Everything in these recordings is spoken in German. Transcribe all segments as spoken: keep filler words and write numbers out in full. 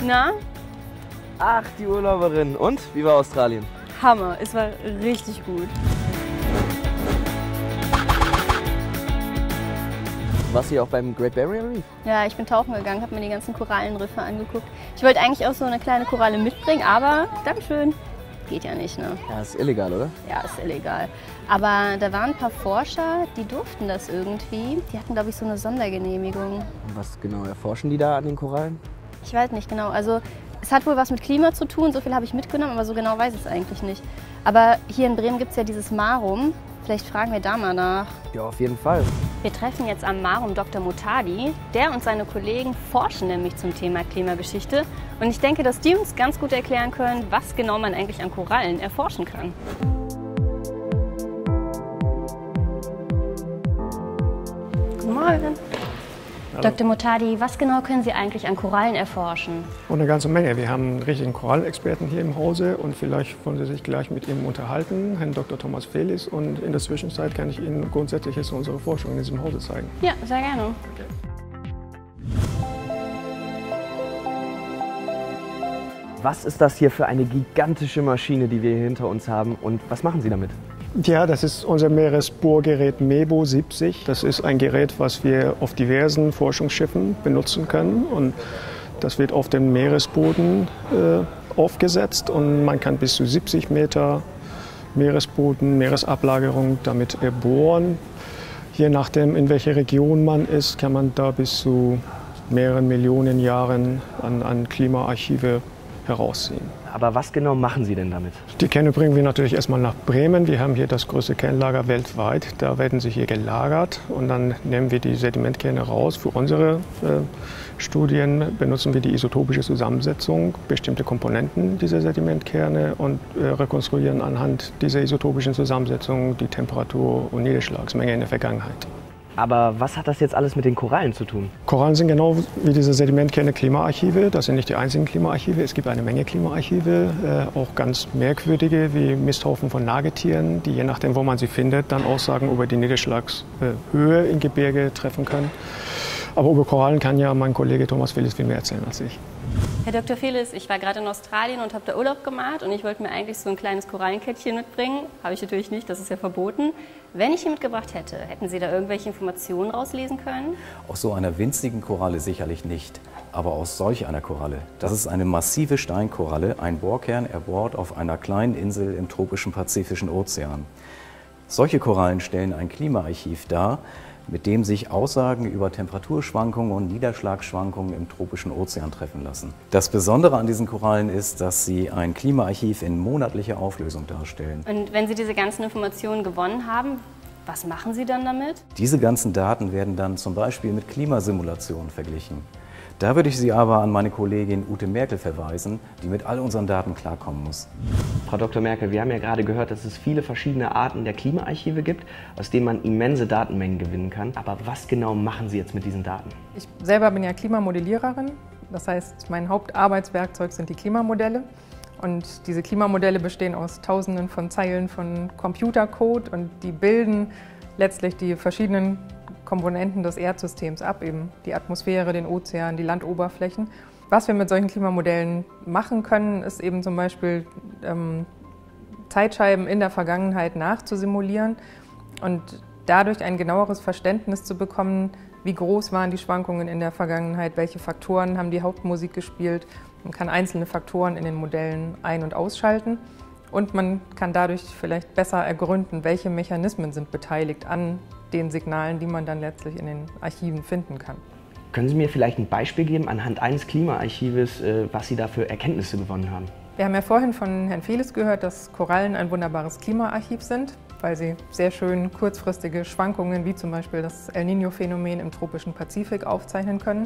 Na? Ach, die Urlauberin. Und? Wie war Australien? Hammer, es war richtig gut. Warst du hier auch beim Great Barrier Reef? Ja, ich bin tauchen gegangen, habe mir die ganzen Korallenriffe angeguckt. Ich wollte eigentlich auch so eine kleine Koralle mitbringen, aber Dankeschön. Geht ja nicht, ne? Ja, ist illegal, oder? Ja, ist illegal. Aber da waren ein paar Forscher, die durften das irgendwie. Die hatten, glaube ich, so eine Sondergenehmigung. Was genau erforschen die da an den Korallen? Ich weiß nicht genau. Also es hat wohl was mit Klima zu tun, so viel habe ich mitgenommen, aber so genau weiß ich es eigentlich nicht. Aber hier in Bremen gibt es ja dieses Marum. Vielleicht fragen wir da mal nach. Ja, auf jeden Fall. Wir treffen jetzt am Marum Doktor Mutadi. Der und seine Kollegen forschen nämlich zum Thema Klimageschichte. Und ich denke, dass die uns ganz gut erklären können, was genau man eigentlich an Korallen erforschen kann. Guten Morgen. Hallo. Doktor Mutadi, was genau können Sie eigentlich an Korallen erforschen? Und eine ganze Menge. Wir haben einen richtigen Korallenexperten hier im Hause und vielleicht wollen Sie sich gleich mit ihm unterhalten, Herrn Doktor Thomas Felis. Und in der Zwischenzeit kann ich Ihnen grundsätzlich jetzt unsere Forschung in diesem Hause zeigen. Ja, sehr gerne. Okay. Was ist das hier für eine gigantische Maschine, die wir hier hinter uns haben und was machen Sie damit? Ja, das ist unser Meeresbohrgerät MEBO siebzig. Das ist ein Gerät, was wir auf diversen Forschungsschiffen benutzen können. Und das wird auf dem Meeresboden äh, aufgesetzt und man kann bis zu siebzig Meter Meeresboden, Meeresablagerung damit bohren. Je nachdem, in welcher Region man ist, kann man da bis zu mehreren Millionen Jahren an, an Klimaarchive herausziehen. Aber was genau machen Sie denn damit? Die Kerne bringen wir natürlich erstmal nach Bremen. Wir haben hier das größte Kernlager weltweit. Da werden sie hier gelagert und dann nehmen wir die Sedimentkerne raus. Für unsere äh, Studien benutzen wir die isotopische Zusammensetzung, bestimmte Komponenten dieser Sedimentkerne und äh, rekonstruieren anhand dieser isotopischen Zusammensetzung die Temperatur und Niederschlagsmenge in der Vergangenheit. Aber was hat das jetzt alles mit den Korallen zu tun? Korallen sind genau wie diese Sedimentkerne Klimaarchive. Das sind nicht die einzigen Klimaarchive. Es gibt eine Menge Klimaarchive, äh, auch ganz merkwürdige wie Misthaufen von Nagetieren, die je nachdem, wo man sie findet, dann Aussagen über die Niederschlagshöhe im Gebirge treffen können. Aber über Korallen kann ja mein Kollege Thomas Felis viel mehr erzählen als ich. Herr Doktor Felis, ich war gerade in Australien und habe da Urlaub gemacht und ich wollte mir eigentlich so ein kleines Korallenkettchen mitbringen. Habe ich natürlich nicht, das ist ja verboten. Wenn ich hier mitgebracht hätte, hätten Sie da irgendwelche Informationen rauslesen können? Aus so einer winzigen Koralle sicherlich nicht, aber aus solch einer Koralle. Das ist eine massive Steinkoralle, ein Bohrkern erbohrt auf einer kleinen Insel im tropischen Pazifischen Ozean. Solche Korallen stellen ein Klimaarchiv dar, mit dem sich Aussagen über Temperaturschwankungen und Niederschlagsschwankungen im tropischen Ozean treffen lassen. Das Besondere an diesen Korallen ist, dass sie ein Klimaarchiv in monatlicher Auflösung darstellen. Und wenn Sie diese ganzen Informationen gewonnen haben, was machen Sie dann damit? Diese ganzen Daten werden dann zum Beispiel mit Klimasimulationen verglichen. Da würde ich Sie aber an meine Kollegin Ute Merkel verweisen, die mit all unseren Daten klarkommen muss. Frau Doktor Merkel, wir haben ja gerade gehört, dass es viele verschiedene Arten der Klimaarchive gibt, aus denen man immense Datenmengen gewinnen kann. Aber was genau machen Sie jetzt mit diesen Daten? Ich selber bin ja Klimamodelliererin. Das heißt, mein Hauptarbeitswerkzeug sind die Klimamodelle. Und diese Klimamodelle bestehen aus Tausenden von Zeilen von Computercode und die bilden letztlich die verschiedenen Komponenten des Erdsystems ab, eben die Atmosphäre, den Ozean, die Landoberflächen. Was wir mit solchen Klimamodellen machen können, ist eben zum Beispiel ähm, Zeitscheiben in der Vergangenheit nachzusimulieren und dadurch ein genaueres Verständnis zu bekommen, wie groß waren die Schwankungen in der Vergangenheit, welche Faktoren haben die Hauptmusik gespielt. Man kann einzelne Faktoren in den Modellen ein- und ausschalten und man kann dadurch vielleicht besser ergründen, welche Mechanismen sind beteiligt an den Signalen, die man dann letztlich in den Archiven finden kann. Können Sie mir vielleicht ein Beispiel geben anhand eines Klimaarchives, was Sie da für Erkenntnisse gewonnen haben? Wir haben ja vorhin von Herrn Felis gehört, dass Korallen ein wunderbares Klimaarchiv sind, weil sie sehr schön kurzfristige Schwankungen wie zum Beispiel das El Niño-Phänomen im tropischen Pazifik aufzeichnen können.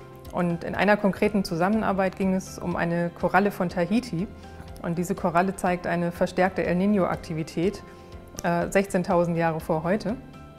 Und in einer konkreten Zusammenarbeit ging es um eine Koralle von Tahiti. Und diese Koralle zeigt eine verstärkte El Niño-Aktivität äh, sechzehntausend Jahre vor heute.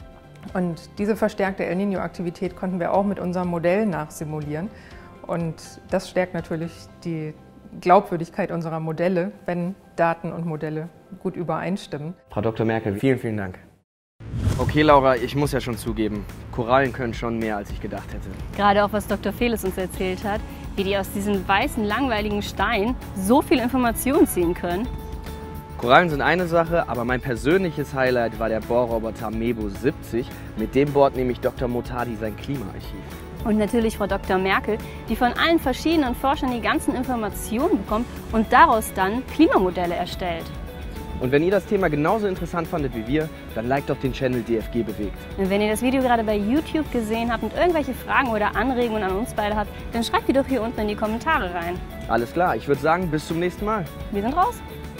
Und diese verstärkte El Niño-Aktivität konnten wir auch mit unserem Modell nachsimulieren. Und das stärkt natürlich die Glaubwürdigkeit unserer Modelle, wenn Daten und Modelle gut übereinstimmen. Frau Doktor Merkel, vielen, vielen Dank. Okay, Laura, ich muss ja schon zugeben, Korallen können schon mehr, als ich gedacht hätte. Gerade auch, was Doktor Felis uns erzählt hat, wie die aus diesem weißen, langweiligen Stein so viel Information ziehen können. Korallen sind eine Sache, aber mein persönliches Highlight war der Bohrroboter Mebo siebzig. Mit dem bohrt nämlich Doktor Motadi sein Klimaarchiv. Und natürlich Frau Doktor Merkel, die von allen verschiedenen Forschern die ganzen Informationen bekommt und daraus dann Klimamodelle erstellt. Und wenn ihr das Thema genauso interessant fandet wie wir, dann liked doch den Channel D F G Bewegt. Und wenn ihr das Video gerade bei YouTube gesehen habt und irgendwelche Fragen oder Anregungen an uns beide habt, dann schreibt die doch hier unten in die Kommentare rein. Alles klar, ich würde sagen, bis zum nächsten Mal. Wir sind raus.